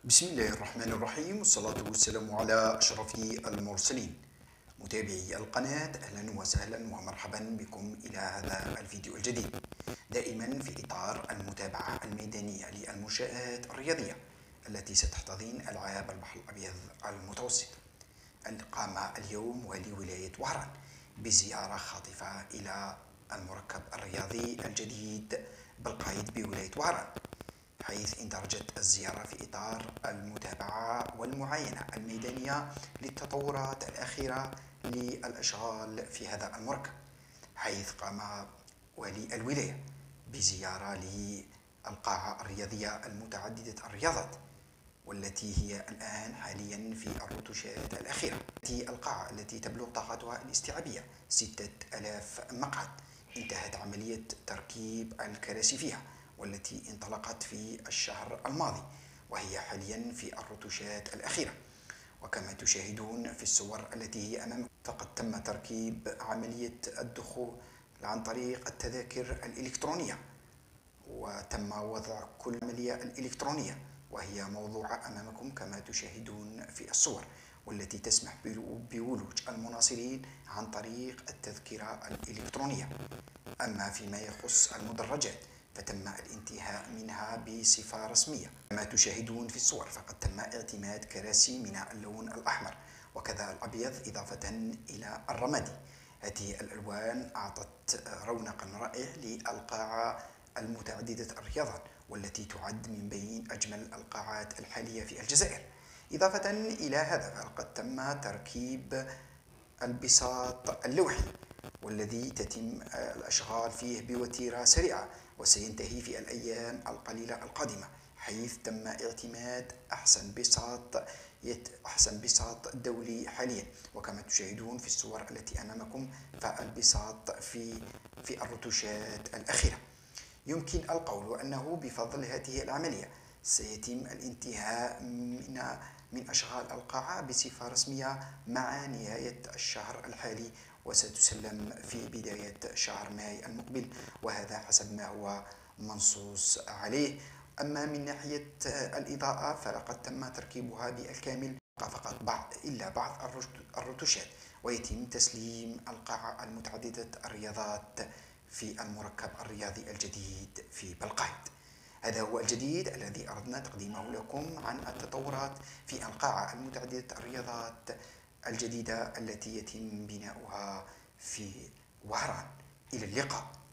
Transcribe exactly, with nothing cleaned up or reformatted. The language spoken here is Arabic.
بسم الله الرحمن الرحيم، والصلاة والسلام على أشرف المرسلين. متابعي القناة، أهلا وسهلا ومرحبا بكم إلى هذا الفيديو الجديد، دائما في إطار المتابعة الميدانية للمنشآت الرياضية التي ستحتضن ألعاب البحر الأبيض المتوسط. قام اليوم والي ولاية وهران بزيارة خاطفة إلى المركب الرياضي الجديد بالقايد بولاية وهران، حيث اندرجت الزيارة في إطار المتابعة والمعاينة الميدانية للتطورات الأخيرة للأشغال في هذا المركب، حيث قام والي الولاية بزيارة للقاعة الرياضية المتعددة الرياضات، والتي هي الآن حاليا في الرتوشات الأخيرة. هذه القاعة التي تبلغ طاقتها الاستيعابية ستة آلاف مقعد انتهت عملية تركيب الكراسي فيها، والتي انطلقت في الشهر الماضي، وهي حاليا في الرتوشات الأخيرة. وكما تشاهدون في الصور التي هي أمامكم، فقد تم تركيب عملية الدخول عن طريق التذاكر الإلكترونية، وتم وضع كل عملية الإلكترونية وهي موضوعة أمامكم كما تشاهدون في الصور، والتي تسمح بولوج المناصرين عن طريق التذكرة الإلكترونية. أما فيما يخص المدرجات فتم الانتهاء منها بصفة رسمية كما تشاهدون في الصور، فقد تم اعتماد كراسي من اللون الأحمر وكذا الأبيض إضافة إلى الرمادي. هذه الألوان أعطت رونقا رائع للقاعة المتعددة الرياضات، والتي تعد من بين أجمل القاعات الحالية في الجزائر. إضافة إلى هذا فقد تم تركيب البساط اللوحي، والذي تتم الأشغال فيه بوتيرة سريعة وسينتهي في الأيام القليلة القادمة، حيث تم اعتماد أحسن بساط أحسن بساط دولي حاليا. وكما تشاهدون في الصور التي أمامكم فالبساط في في الرتوشات الأخيرة. يمكن القول أنه بفضل هذه العملية سيتم الانتهاء من من أشغال القاعة بصفة رسمية مع نهاية الشهر الحالي، وستسلم في بداية شهر ماي المقبل، وهذا حسب ما هو منصوص عليه. أما من ناحية الإضاءة فلقد تم تركيبها بالكامل، فقط بعض إلا بعض الرتوشات، ويتم تسليم القاعة المتعددة الرياضات في المركب الرياضي الجديد في بالقايد. هذا هو الجديد الذي أردنا تقديمه لكم عن التطورات في القاعة المتعددة الرياضات الجديدة التي يتم بناؤها في وهران. إلى اللقاء.